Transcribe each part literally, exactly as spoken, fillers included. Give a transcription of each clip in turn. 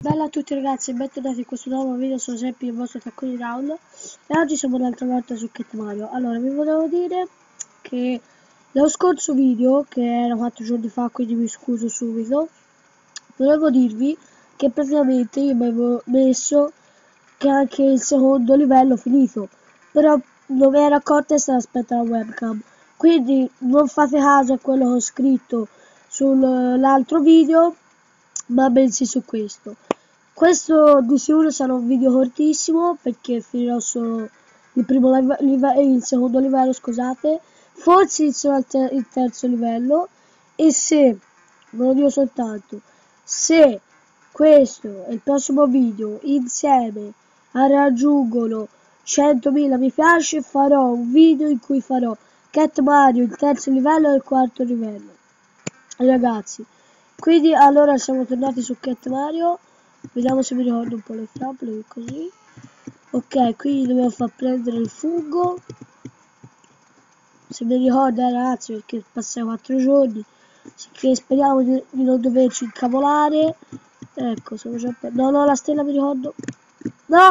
Bella a tutti ragazzi e bentornati in questo nuovo video, sono sempre il vostro Tacconi Round e oggi siamo un'altra volta su Cat Mario. Allora, vi volevo dire che nello scorso video, che era quattro giorni fa, quindi mi scuso subito, volevo dirvi che praticamente io mi avevo messo che anche il secondo livello finito, però non mi ero accorta e stavo aspettando la webcam, quindi non fate caso a quello che ho scritto sull'altro video, ma bensì su questo. Questo di sicuro sarà un video cortissimo perché finirò solo il primo livello, il secondo livello, scusate, forse inizierò il, ter il terzo livello e se, ve lo dico soltanto, se questo e il prossimo video insieme raggiungono centomila mi piace, farò un video in cui farò Cat Mario il terzo livello e il quarto livello, ragazzi. Quindi allora siamo tornati su Cat Mario. Vediamo se mi ricordo un po' le frappole, così. Ok, quindi dobbiamo far prendere il fungo. Se mi ricordo eh, ragazzi, perché passano quattro giorni. Che speriamo di, di non doverci incavolare. Ecco, sono già per... No, no, la stella mi ricordo. No!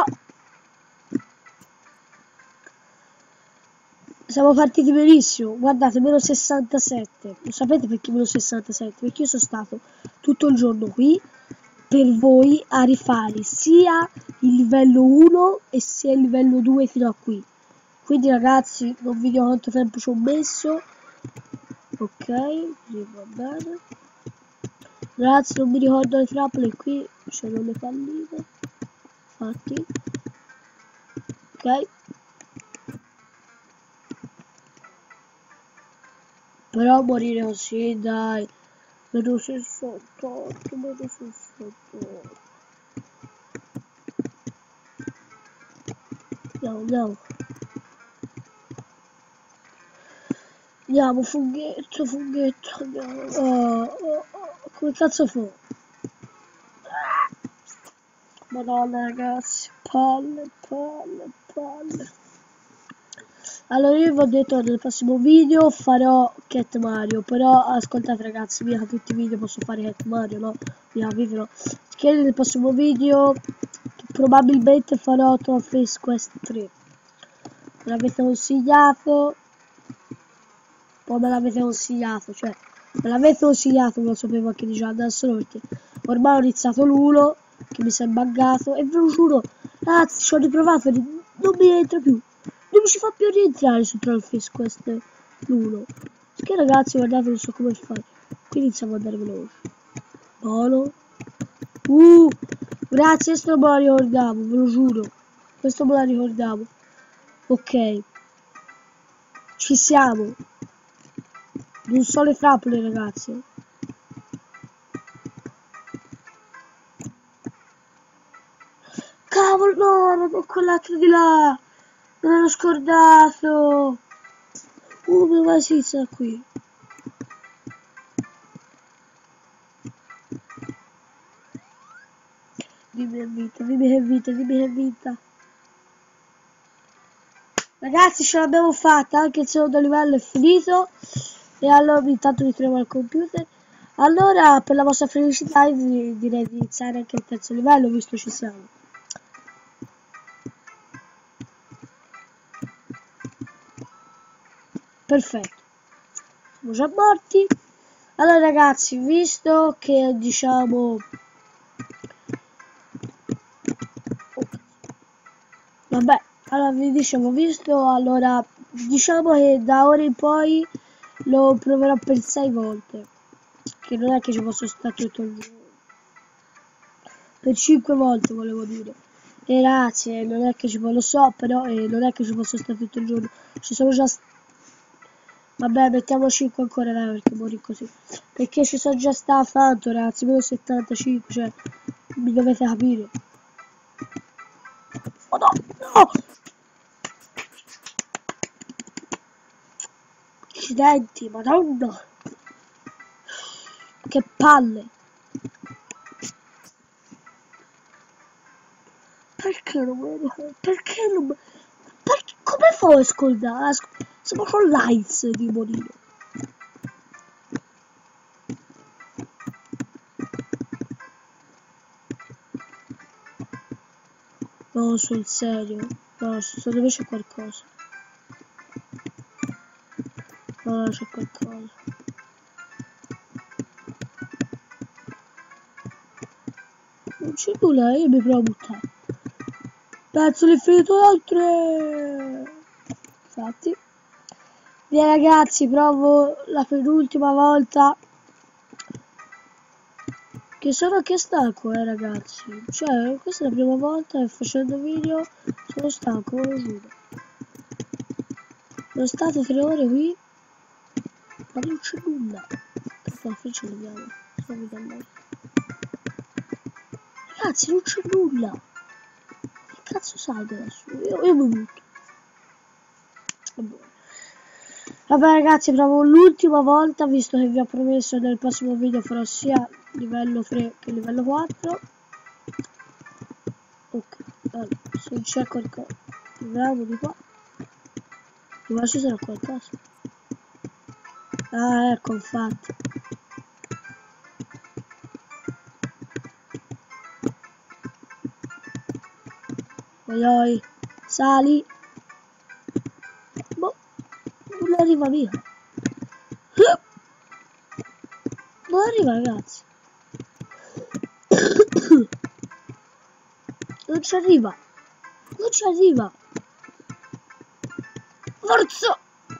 Siamo partiti benissimo, guardate, meno sessantasette. Lo sapete perché meno sessantasette? Perché io sono stato tutto il giorno qui per voi a rifare sia il livello uno e sia il livello due fino a qui. Quindi ragazzi, non vi dico quanto tempo ci ho messo. Ok, così va bene. Ragazzi, non mi ricordo le trappole, qui c'erano le palline. Infatti. Ok. Però morire così, dai. Meno sessantotto, meno sessantotto. Andiamo, andiamo. Andiamo, funghetto, funghetto, andiamo. Oh, oh, oh. Come cazzo fa? Madonna ragazzi, palle, palle, palle. Allora io vi ho detto nel prossimo video farò Cat Mario, però ascoltate ragazzi, mica tutti i video posso fare Cat Mario, no? Mica vivero. Che nel prossimo video probabilmente farò Trophy's Quest tre. Me l'avete consigliato, poi me l'avete consigliato, cioè me l'avete consigliato, non lo sapevo anche di già adesso perché ormai ho iniziato l'uno che mi si è buggato e ve lo giuro, ragazzi, ci ho riprovato, non mi entra più. Non mi ci fa più rientrare su Trollface questo l'uno. Perché ragazzi guardate non so come fare. Qui iniziamo ad andare veloce. Buono. Uh, grazie, questo me la ricordavo, ve lo giuro. Questo me la ricordavo. Ok. Ci siamo. Non so le frappole ragazzi. Cavolo, no, non ho quell'altro di là. Me l'ero scordato. Uh, dove si inizia qui? Dimmi che vita, dimmi che vita, dimmi che vita. Ragazzi, ce l'abbiamo fatta, anche il secondo livello è finito. E allora intanto mi trovo al computer. Allora, per la vostra felicità, direi di iniziare anche il terzo livello, visto ci siamo. Perfetto. Siamo già morti. Allora ragazzi, visto che diciamo... Vabbè, allora vi dicevo, visto, allora diciamo che da ora in poi lo proverò per sei volte, che non è che ci posso stare tutto il giorno, per cinque volte volevo dire, e ragazzi, non è che ci lo so, però eh, non è che ci posso stare tutto il giorno, ci sono già, vabbè mettiamo cinque ancora, dai, perché morì così, perché ci sono già stato tanto ragazzi, meno settantacinque, cioè, mi dovete capire. Oh no, no! Accidenti, madonna! Che palle! Perché non me lo ricordo? Perché non me... Perché... Come fai a scordare? Siamo con l'Ice di morire. No, sul serio. No, secondo me c'è qualcosa. No, c'è qualcosa. Non c'è nulla, io mi provo a buttare. Pezzo l'infinito oltre. Infatti. Via ragazzi, provo la penultima volta. Che sono anche stanco, eh ragazzi. Cioè, questa è la prima volta che facendo video sono stanco, ve lo giuro. Sono stato tre ore qui, ma non c'è nulla. Aspetta, faccio vediamo. Sto vedendo. Ragazzi, non c'è nulla. Che cazzo salgo adesso? Io, io mi butto. Vabbè. Vabbè ragazzi, provo l'ultima volta, visto che vi ho promesso nel prossimo video farò sia livello tre che livello quattro. Ok, allora, se non c'è qualcosa, vediamo di qua. Di qua ci sarà qualcosa. Ah, ecco, infatti. Oi oi, sali. Boh, non arriva via. Non arriva ragazzi. Non ci arriva. Non ci arriva. Forza.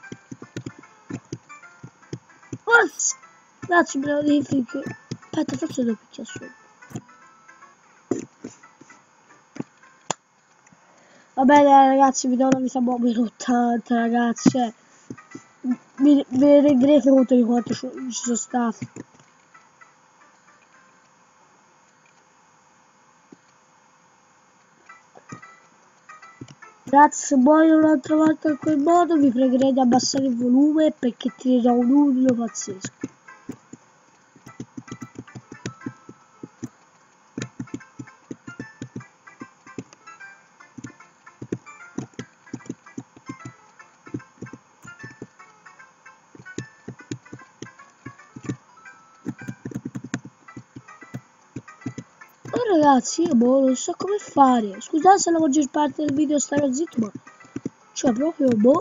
Forza. Ragazzi, me lo devi finché. Aspetta, forse devo picchiare solo. Va bene ragazzi, vi do una vita mobile ottanta ragazzi. Cioè, vi, vi renderete conto di quanto ci sono stato. Ragazzi, se muoio un'altra volta in quel modo vi pregherei di abbassare il volume perché tirerò un urlo pazzesco. Oh ragazzi, io boh, non so come fare. Scusate se la maggior parte del video starò zitto, ma cioè proprio boh.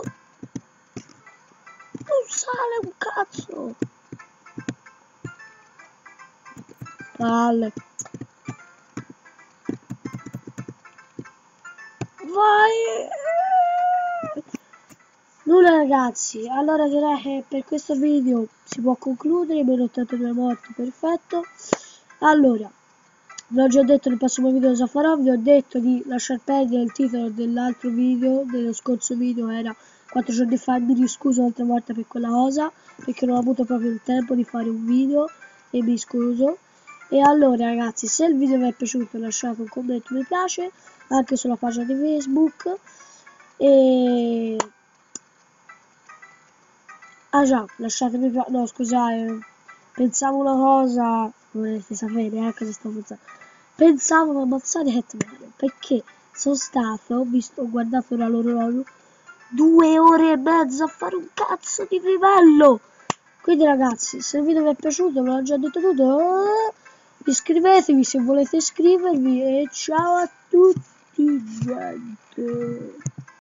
Non sale un cazzo. Palle. Vai. Nulla ragazzi, allora direi che per questo video si può concludere, meno ottantadue morti, perfetto. Allora, vi ho già detto nel prossimo video cosa farò, vi ho detto di lasciar perdere il titolo dell'altro video, dello scorso video era quattro giorni fa, mi riscuso un'altra volta per quella cosa, perché non ho avuto proprio il tempo di fare un video e mi scuso. E allora ragazzi, se il video vi è piaciuto lasciate un commento mi piace, anche sulla pagina di Facebook. E... ah già, lasciatemi... no scusate, pensavo una cosa, volete sapere eh, cosa sto pensando. Pensavo di ammazzare Hetman, perché sono stato, ho visto, ho guardato l'orologio, due ore e mezza a fare un cazzo di livello. Quindi ragazzi, se il video vi è piaciuto, ve l'ho già detto tutto, eh, iscrivetevi se volete iscrivervi e ciao a tutti gente.